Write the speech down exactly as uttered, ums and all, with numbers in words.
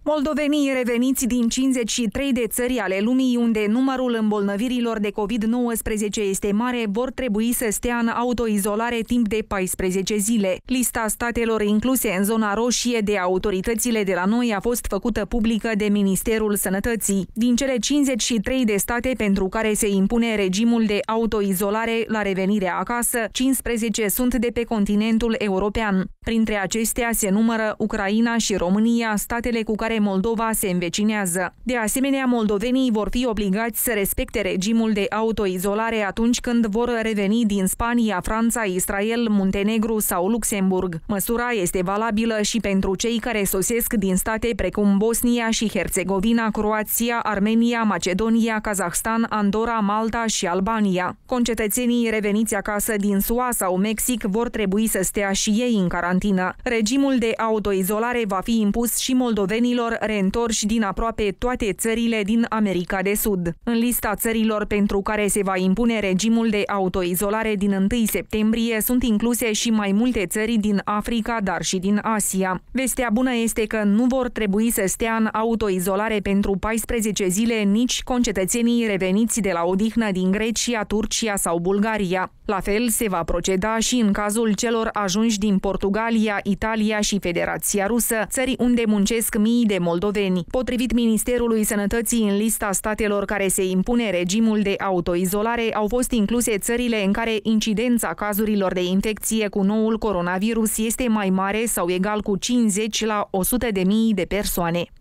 Moldovenii reveniți din cincizeci și trei de țări ale lumii unde numărul îmbolnăvirilor de covid nouăsprezece este mare vor trebui să stea în autoizolare timp de paisprezece zile. Lista statelor incluse în zona roșie de autoritățile de la noi a fost făcută publică de Ministerul Sănătății. Din cele cincizeci și trei de state pentru care se impune regimul de autoizolare la revenirea acasă, cincisprezece sunt de pe continentul european. Printre acestea se numără Ucraina și România, statele cu care Moldova se învecinează. De asemenea, moldovenii vor fi obligați să respecte regimul de autoizolare atunci când vor reveni din Spania, Franța, Israel, Muntenegru sau Luxemburg. Măsura este valabilă și pentru cei care sosesc din state precum Bosnia și Herțegovina, Croația, Armenia, Macedonia, Kazahstan, Andorra, Malta și Albania. Concetățenii reveniți acasă din S U A sau Mexic vor trebui să stea și ei în carantină. Regimul de autoizolare va fi impus și moldovenilor reîntorși din aproape toate țările din America de Sud. În lista țărilor pentru care se va impune regimul de autoizolare din întâi septembrie sunt incluse și mai multe țări din Africa, dar și din Asia. Vestea bună este că nu vor trebui să stea în autoizolare pentru paisprezece zile nici concetățenii reveniți de la odihnă din Grecia, Turcia sau Bulgaria. La fel se va proceda și în cazul celor ajunși din Portugalia, Italia și Federația Rusă, țări unde muncesc mii de moldoveni. Potrivit Ministerului Sănătății, în lista statelor care se impune regimul de autoizolare au fost incluse țările în care incidența cazurilor de infecție cu noul coronavirus este mai mare sau egal cu cincizeci la o sută de mii de persoane.